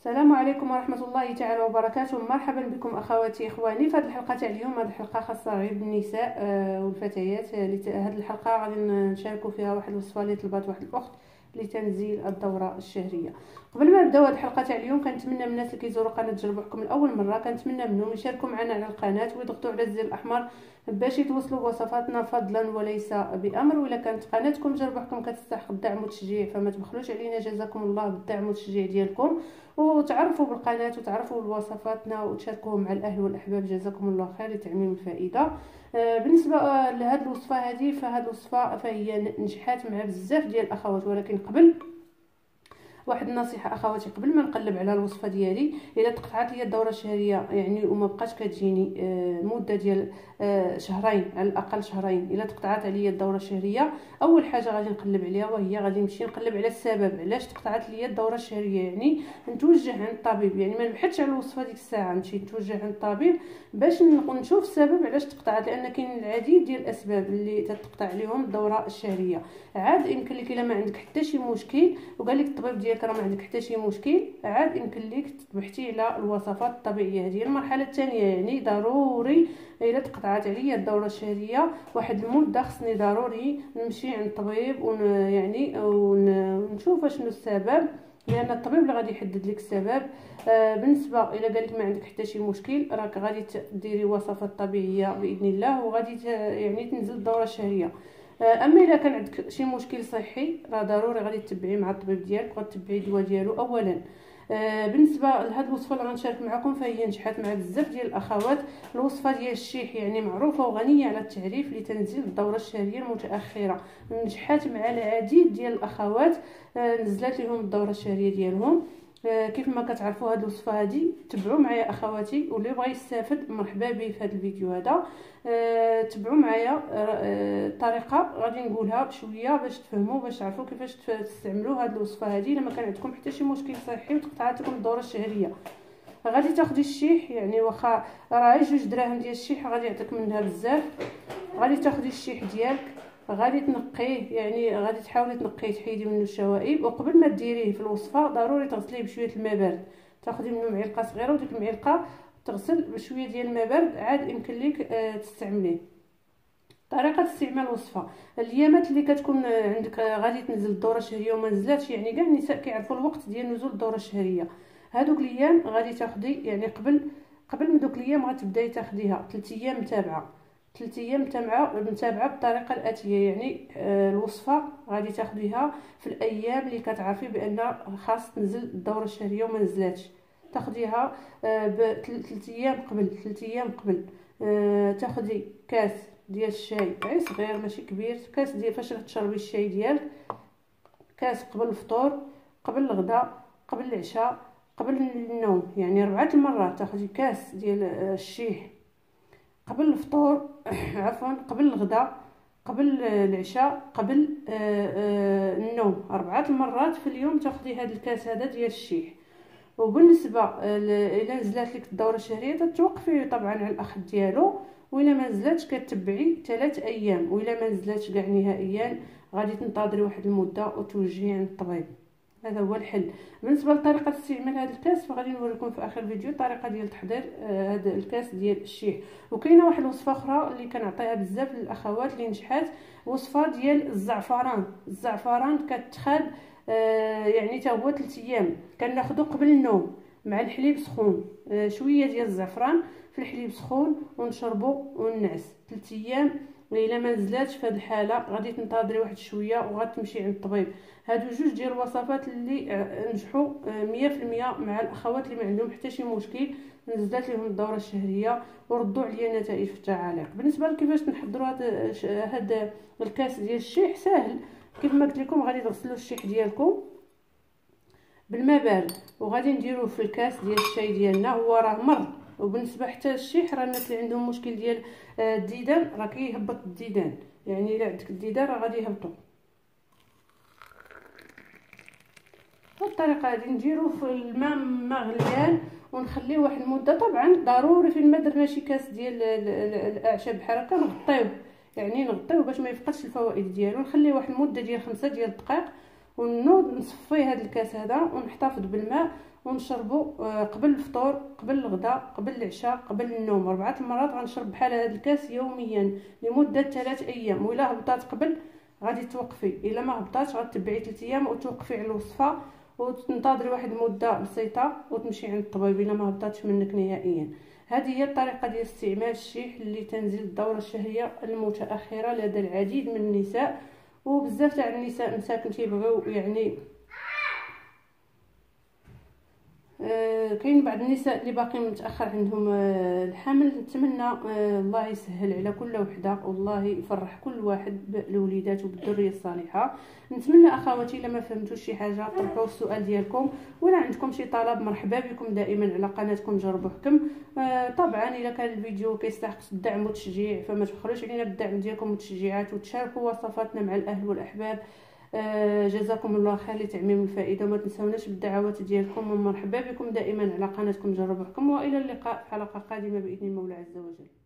السلام عليكم ورحمة الله تعالى وبركاته. مرحبا بكم اخواتي اخواني في هذه الحلقة تاع اليوم. هذه الحلقة خاصة غير بالنساء والفتيات. هذه الحلقة غادي نشاركوا فيها واحد الوصفة اللي طلبات واحد الاخت لتنزيل الدورة الشهرية. قبل ما نبداو هذه الحلقة تاع اليوم، كنتمنى من الناس اللي كيزوروا قناة جربوا حكم لاول مرة، كنتمنى منهم يشاركوا معنا على القناة ويضغطوا على الزر الاحمر باش يتوصلوا بوصفاتنا فضلا وليس بامر. وإلا كانت قناتكم جربوا حكم كتستحق الدعم والتشجيع فما تبخلوش علينا، جزاكم الله بالدعم والتشجيع ديالكم، وتعرفوا بالقناه وتعرفوا بوصفاتنا وتشاركوه مع الاهل والاحباب، جزاكم الله خير لتعميم الفائده. بالنسبه لهذه الوصفه هذه، فهذه الوصفه فهي نجحات مع بزاف ديال الاخوات. ولكن قبل واحد النصيحه اخواتي، قبل ما نقلب على الوصفه ديالي، الا تقطعت لي الدوره الشهريه يعني وما بقاش كتجيني مده ديال شهرين على الاقل، شهرين الا تقطعت عليا الدوره الشهريه، اول حاجه غادي نقلب عليها وهي غادي نمشي نقلب على السبب علاش تقطعت لي الدوره الشهريه. يعني نتوجه عند الطبيب، يعني ما نبحثش على الوصفه ديك الساعه، نمشي نتوجه عند الطبيب باش نشوف السبب علاش تقطعت، لان كاين العديد ديال الاسباب اللي تتقطع عليهم الدوره الشهريه. عاد يمكن لك الا ما عندك حتى شي مشكل وقال لك الطبيب ديالك راه ما عندك حتى شي مشكل، عاد يمكن لك تبحثي على الوصفات الطبيعيه. هذه المرحله الثانيه، يعني ضروري الا تقطعت عليا الدوره الشهريه واحد المده خصني ضروري نمشي عند الطبيب ونشوف شنو السبب، لان الطبيب اللي غادي يحدد لك السبب. بالنسبه الى قال لك ما عندك حتى شي مشكل، راك غادي ديري وصفات طبيعيه باذن الله وغادي يعني تنزل الدوره الشهريه. اما اذا كان عندك شي مشكل صحي، راه ضروري غادي تتبعي مع الطبيب ديالك وغتبعي الدواء ديالو اولا. بالنسبه لهاد الوصفه اللي غنشارك معكم فهي نجحت مع بزاف ديال الاخوات. الوصفه ديال الشيح يعني معروفه وغنيه على التعريف لتنزيل الدوره الشهريه المتاخره، نجحت مع العديد ديال الاخوات، نزلت لهم الدوره الشهريه ديالهم. كيف ما كتعرفوا هاد الوصفه هادي تبعوا معايا اخواتي، واللي بغى يستافد مرحبا به في هذا الفيديو هذا. تبعوا معايا الطريقه غادي نقولها بشويه باش تفهموا، باش تعرفوا كيفاش تستعملوا هاد الوصفه هذه لما كان عندكم حتى شي مشكل صحي وتقطعت لكم الدوره الشهريه. غادي تاخدي الشيح، يعني واخا راه 2 دراهم ديال الشيح غادي يعطيك منها بزاف. غادي تاخدي الشيح ديالك، غادي تنقيه، يعني غادي تحاولي تنقيه تحيدي منه الشوائب، وقبل ما ديريه في الوصفه ضروري تغسليه بشويه الماء بارد، تاخدي منه معلقه صغيره وديك المعلقه تغسل بشويه ديال الماء بارد، عاد يمكن لك تستعمليه. طريقه استعمال الوصفه، الايامات اللي كتكون عندك غادي تنزل الدوره الشهريه وما نزلاتش، يعني كاع النساء كيعرفوا الوقت ديال نزول الدوره الشهريه، هادوك الايام غادي تاخدي يعني قبل من دوك الايام غتبداي تاخديها 3 ايام متابعه، 3 ايام متابعه بالطريقه الاتيه. يعني الوصفه غادي تاخديها في الايام اللي كتعرفي بان خاص تنزل الدوره الشهريه وما نزلاتش، تاخديها ب3 ايام قبل، 3 ايام قبل. تاخدي كاس ديال الشاي غير صغير ماشي كبير، كاس ديال فاش تشربي الشاي ديالك، كاس قبل الفطور، قبل الغداء، قبل العشاء، قبل النوم، يعني 4 المرات تاخدي كاس ديال الشيح قبل الفطور عفوا قبل الغداء، قبل العشاء، قبل النوم، 4 المرات في اليوم تاخدي هذا الكاس هذا ديال الشيح. وبالنسبه الى نزلت لك الدوره الشهريه تتوقفي طبعا على الاخذ ديالو، وإلا ما نزلتش كتبعي 3 ايام، وإلا ما نزلتش كاع نهائيا غادي تنتظري واحد المده وتوجهي عند الطبيب. هذا هو الحل. بالنسبه لطريقه استعمال هذا الكاس فغادي نوريكم في اخر الفيديو الطريقه ديال تحضير هذا الكاس ديال الشيح. وكاينه واحد الوصفه اخرى اللي كنعطيها بزاف للاخوات اللي نجحات، وصفه ديال الزعفران. الزعفران كتخاد يعني حتى هو 3 ايام، كناخذو قبل النوم مع الحليب سخون، شويه ديال الزعفران في الحليب سخون ونشربو وننعس 3 ايام. الا ما نزلاتش في هذه الحاله غادي تنتظري واحد شويه وغتمشي عند الطبيب. هادو 2 ديال الوصفات اللي نجحوا 100% مع الاخوات اللي ما عندهم حتى شي مشكل، نزلت لهم الدوره الشهريه وردوا عليا النتائج في التعاليق. بالنسبه لكيفاش نحضروا هذا الكاس ديال الشيح، ساهل. كيف ما قلت لكم غادي تغسلوا الشيح ديالكم بالماء بارد وغادي نديروه في الكاس ديال الشاي ديالنا، هو راه مر. وبالنسبه حتى للشيح، راه الناس اللي عندهم مشكل ديال الديدان راه كيهبط الديدان، يعني الا عندك الديدان راه غادي يهبطوا. بالطريقه هذه نديروه في الماء مغليان ونخليه واحد المده. طبعا ضروري في الماء درنا شي كاس ديال الاعشاب بحال هكا نغطيوه، يعني نغطيوه باش ما يفقدش الفوائد ديالو، نخليه واحد المده ديال 5 ديال الدقائق ونوض نصفي هذا الكاس هذا ونحتفظ بالماء ونشربو قبل الفطور، قبل الغداء، قبل العشاء، قبل النوم. 4 المرات غنشرب بحال هذا الكاس يوميا لمده 3 ايام. وإلا هبطات قبل غادي توقفي، الا ما هبطاتش غتبعي 3 ايام وتوقفي على الوصفه وتنتظري واحد المده بسيطه وتمشي عند الطبيب الا ما هبطاتش منك نهائيا. هذه هي الطريقه ديال استعمال الشيح لتنزيل الدوره الشهريه المتاخره لدى العديد من النساء. وبزاف تاع النساء مساكن تيبغيو يعني كاين بعض النساء اللي باقيين متاخر عندهم الحمل. نتمنى الله يسهل على كل وحده والله يفرح كل واحد بالوليدات وبالذريه الصالحه. نتمنى اخواتي لما فهمتوش شي حاجه طرحوا السؤال ديالكم، ولا عندكم شي طلب مرحبا بكم دائما على قناتكم جربوا حكم. طبعا اذا كان الفيديو كيستحق الدعم والتشجيع فما تبخلوش علينا بالدعم ديالكم والتشجيعات، وتشاركوا وصفاتنا مع الاهل والاحباب. جزاكم الله خير لتعميم الفائده، وما تنسوناش بالدعوات ديالكم، ومرحبا بكم دائما على قناتكم جربوا حكم. والى اللقاء في حلقه قادمه باذن المولى عز وجل.